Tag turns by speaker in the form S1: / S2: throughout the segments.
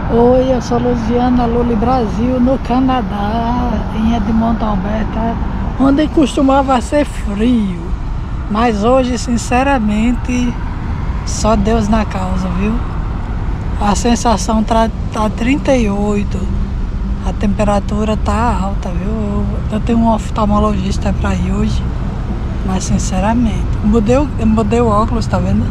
S1: Oi, eu sou Luziana Luli Brasil, no Canadá, em Edmonton, Alberta, onde costumava ser frio. Mas hoje, sinceramente, só Deus na causa, viu? A sensação tá 38, a temperatura tá alta, viu? Eu tenho um oftalmologista pra ir hoje, mas sinceramente, mudei o óculos, tá vendo?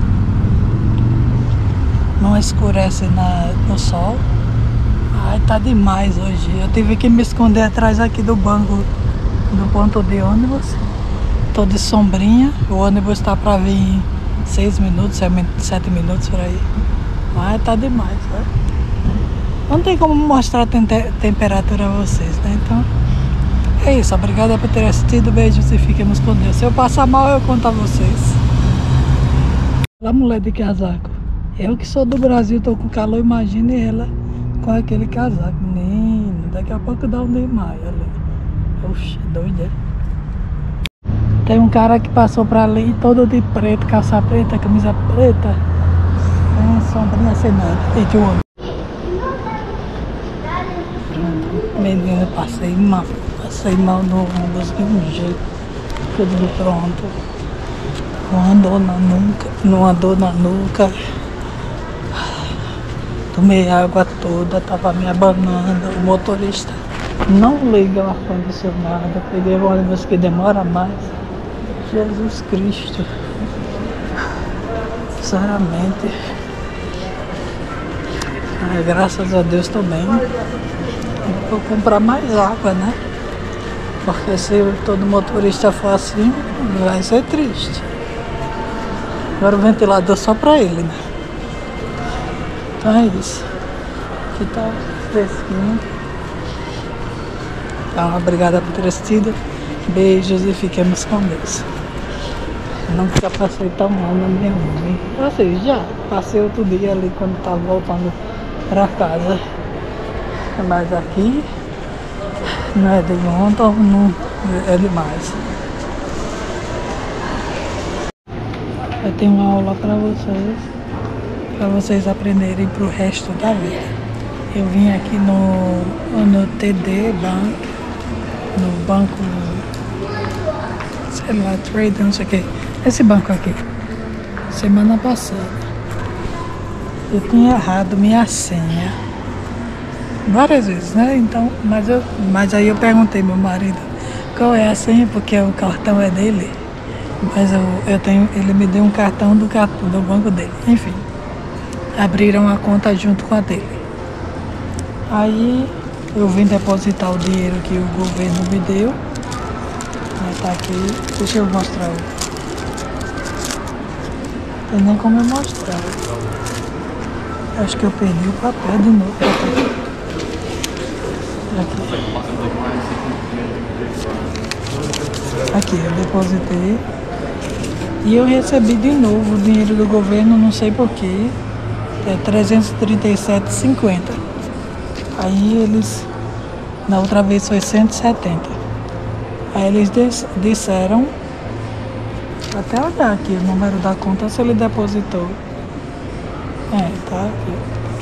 S1: Não escurece no sol. Ai, tá demais hoje. Eu tive que me esconder atrás aqui do banco do ponto de ônibus. Tô de sombrinha. O ônibus tá pra vir em 6 minutos, 7 minutos por aí. Mas tá demais, né? Não tem como mostrar a temperatura a vocês, né? Então, é isso. Obrigada por ter assistido. Beijos e fiquemos com Deus. Se eu passar mal, eu conto a vocês. Olha a mulher de casaco. Eu que sou do Brasil, tô com calor, imagine ela com aquele casaco. Menino, daqui a pouco dá um desmaio ali. Oxe, doido, é? Tem um cara que passou pra ali todo de preto, calça preta, camisa preta, com sombrinha sem nada. Eita, o homem. Pronto, menino, passei mal no ônibus de um jeito. Tudo pronto. Não andou na nuca. Tomei água toda, tava me abanando. O motorista não liga o ar-condicionado. Peguei um ônibus que demora mais. Jesus Cristo. Sinceramente. Ai, graças a Deus tô bem. Vou comprar mais água, né? Porque se todo motorista for assim, vai ser triste. Agora o ventilador só pra ele, né? Então é isso. Aqui tá fresquinho. Então, obrigada por ter assistido. Beijos e fiquemos com Deus. Nunca passei tão mal na minha mãe. Assim, já passei outro dia ali quando tava voltando pra casa. Mas aqui não é de ontem, não é demais. Eu tenho uma aula pra vocês aprenderem pro resto da vida. Eu vim aqui no TD Bank, no banco, sei lá, Trade, não sei o que. Esse banco aqui, semana passada, eu tinha errado minha senha várias vezes, né? Então, mas aí eu perguntei ao meu marido qual é a senha, porque o cartão é dele. Mas ele me deu um cartão do banco dele. Enfim, abriram a conta junto com a dele. Aí eu vim depositar o dinheiro que o governo me deu. Tá aqui. Deixa eu mostrar. Não tem nem como eu mostrar. Acho que eu perdi o papel de novo. Aqui, eu depositei. E eu recebi de novo o dinheiro do governo, não sei porquê. É 337,50. Aí eles, na outra vez foi 170. Aí eles disseram, até olhar aqui o número da conta, se ele depositou. Tá aqui.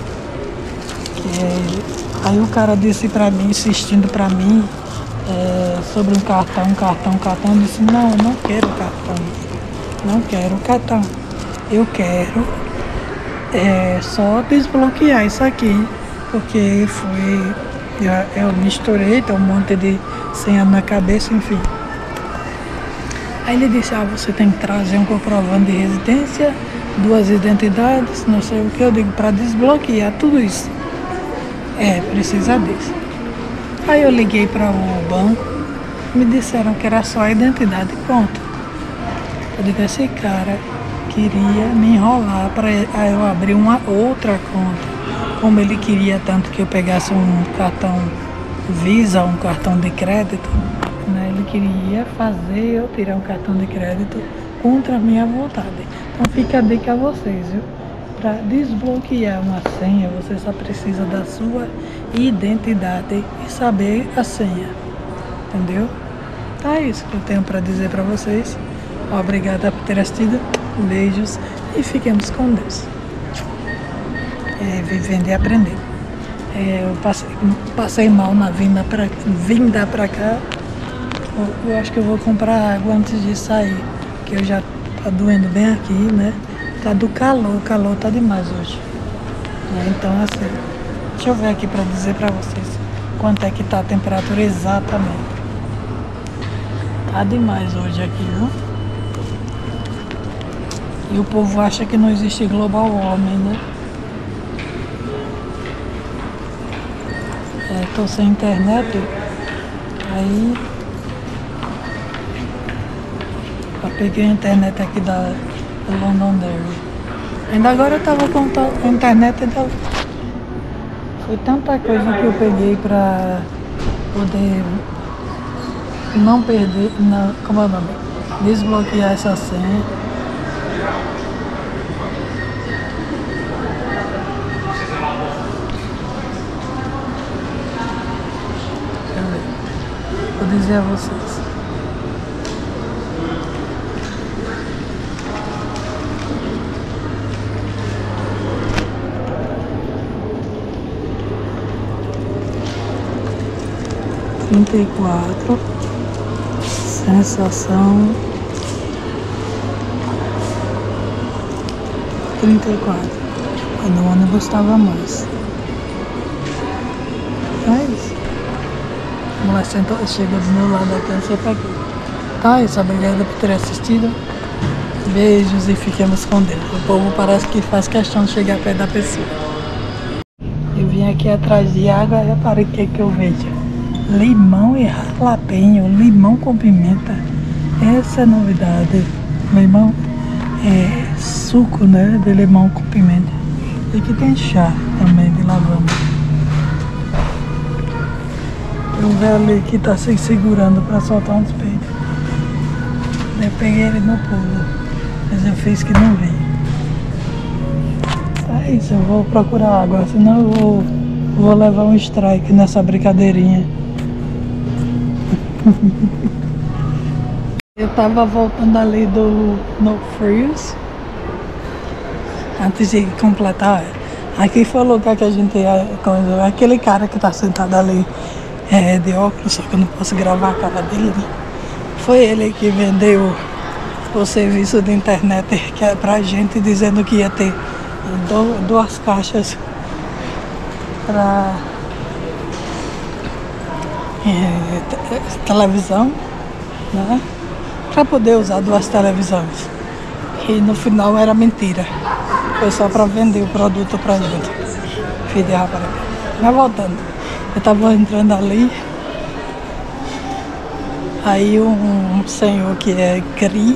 S1: Aí o cara disse pra mim, insistindo pra mim, sobre um cartão. Eu disse, não, eu não quero cartão. Não quero cartão. Eu quero só desbloquear isso aqui. Porque eu misturei, tem um monte de senha na cabeça, enfim. Aí ele disse, você tem que trazer um comprovante de residência, 2 identidades, não sei o que. Eu digo, para desbloquear tudo isso. Precisa disso. Aí eu liguei para o banco, me disseram que era só a identidade, pronto. Eu digo, esse cara queria me enrolar para eu abrir uma outra conta. Como ele queria tanto que eu pegasse um cartão Visa, um cartão de crédito, né? Ele queria fazer eu tirar um cartão de crédito contra a minha vontade. Então fica a dica a vocês, viu? Para desbloquear uma senha, você só precisa da sua identidade e saber a senha, entendeu? Então é isso que eu tenho para dizer para vocês. Obrigada por ter assistido. Beijos e fiquemos com Deus. Vivendo e aprendendo. Eu passei mal na vinda pra cá. Eu acho que eu vou comprar água antes de sair, que eu já tá doendo bem aqui, né? Tá do calor, o calor tá demais hoje. Né? Então, assim, deixa eu ver aqui pra dizer pra vocês quanto é que tá a temperatura exatamente. Tá demais hoje aqui, viu? E o povo acha que não existe global warming, né? Tô sem internet, aí eu peguei a internet aqui da Londonderry. Ainda agora eu tava com a internet, então foi tanta coisa que eu peguei pra poder não perder, não, como é o nome? Desbloquear essa senha. Vou dizer a vocês. (34) sensação 34. Quando o ônibus estava mais. Então é isso. A mulher chegou do meu lado aqui, eu sei pra quê. Então é isso, obrigada por ter assistido. Beijos e fiquemos com Deus. O povo parece que faz questão de chegar perto da pessoa. Eu vim aqui atrás de água e reparei o que eu vejo. Limão e jalapeño, limão com pimenta. Essa é a novidade. Limão é suco, né, de limão com pimenta. E aqui tem chá também de lavanda. Tem um velho ali que tá se segurando para soltar uns peitos. Eu peguei ele no pulo, mas eu fiz que não vi. É isso, eu vou procurar água, senão eu vou levar um strike nessa brincadeirinha. Eu tava voltando ali do No Frills. Antes de completar, aqui foi o lugar que a gente ia. Aquele cara que tá sentado ali de óculos, só que eu não posso gravar a cara dele, né? Foi ele que vendeu o serviço de internet que é pra gente, dizendo que ia ter duas caixas pra televisão, né? Pra poder usar duas televisões. E no final era mentira. Foi só pra vender o produto pra gente. Filho de rapaz. Mas voltando, eu tava entrando ali. Aí um senhor que é CRI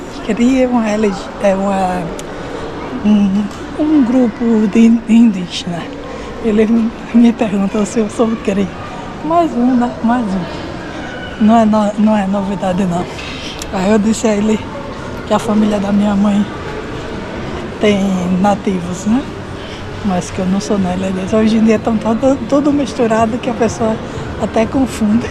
S1: um grupo de indígena. Ele me perguntou se eu sou CRI. Mais um, né? Mais um. Não é novidade não. Aí eu disse a ele que a família da minha mãe tem nativos, né? Mas que eu não sou, né? Hoje em dia estão tudo misturado que a pessoa até confunde.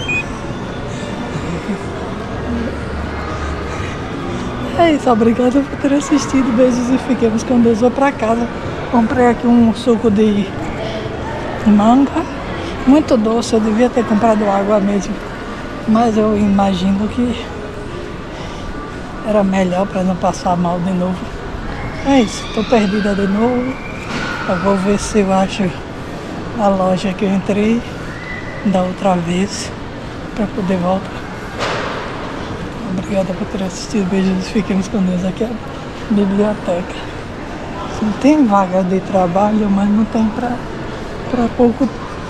S1: É isso, obrigada por ter assistido. Beijos e fiquemos com Deus. Vou pra casa. Comprei aqui um suco de manga. Muito doce, eu devia ter comprado água mesmo. Mas eu imagino que era melhor para não passar mal de novo. É isso, tô perdida de novo. Eu vou ver se eu acho a loja que eu entrei da outra vez para poder voltar. Obrigada por ter assistido. Beijos, fiquemos com Deus. Aqui é a biblioteca. Tem vaga de trabalho, mas não tem para pouco.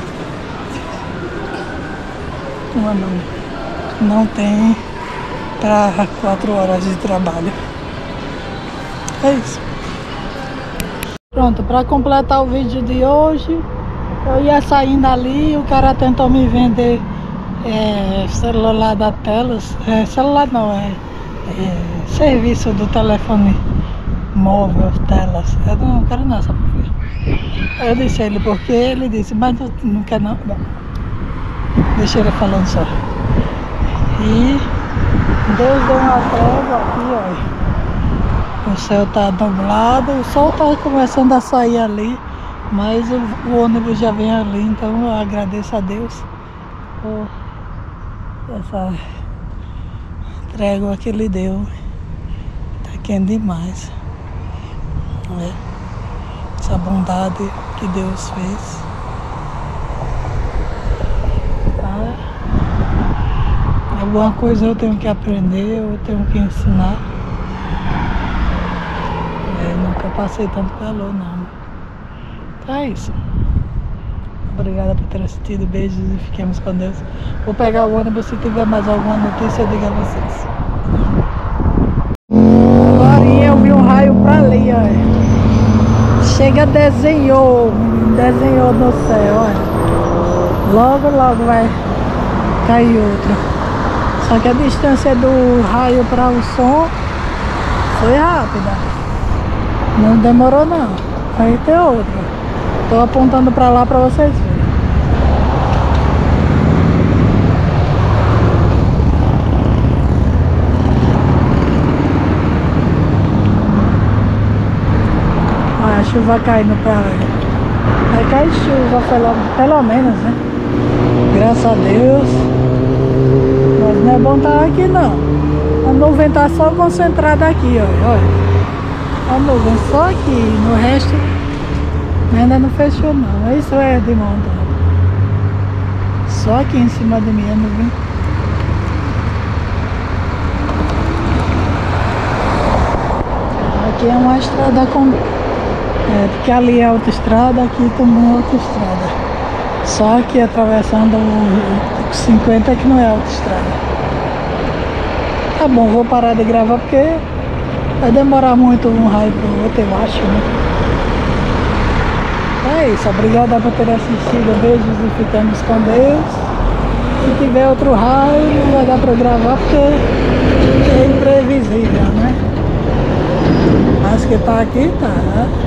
S1: Não tem para 4 horas de trabalho. É isso. Pronto, para completar o vídeo de hoje, eu ia saindo ali, o cara tentou me vender celular da Telos, celular não, serviço do telefone móvel Telos. Eu não quero não, sabe por quê? Aí eu disse a ele porque ele disse, mas não quer não. Deixa ele falando só. E Deus deu uma trégua aqui, olha. O céu tá nublado, o sol tá começando a sair ali, Mas o ônibus já vem ali, então eu agradeço a Deus por essa trégua que Ele deu. Tá quente demais, né? Essa bondade que Deus fez. Tá? Alguma coisa eu tenho que aprender, eu tenho que ensinar. Nunca passei tanto calor, não. Então é isso. Obrigada por ter assistido. Beijos e fiquemos com Deus. Vou pegar o ônibus. Se tiver mais alguma notícia, eu digo a vocês. Agora eu vi um raio pra ali, olha. Chega, desenhou no céu, olha. Logo vai cair outro. Só que a distância do raio para o som foi rápida. Não demorou não. Aí tem outro. Tô apontando pra lá pra vocês verem. Olha a chuva caindo pra lá. Vai cair chuva, pelo menos, né? Graças a Deus. Mas não é bom estar aqui não. A nuvem tá só concentrada aqui, olha. A nuvem só aqui, no resto ainda não fechou não. Isso é de monta. Só aqui em cima de mim a nuvem. Aqui é uma estrada com... porque ali é autoestrada, aqui também é autoestrada. Só que atravessando o 50 que não é autoestrada. Tá bom, vou parar de gravar porque vai demorar muito um raio pro outro, eu acho, né? É isso, obrigada por ter assistido. Beijos e ficamos com Deus. Se tiver outro raio, não vai dar pra gravar porque é imprevisível, né? Mas que tá aqui, tá, né?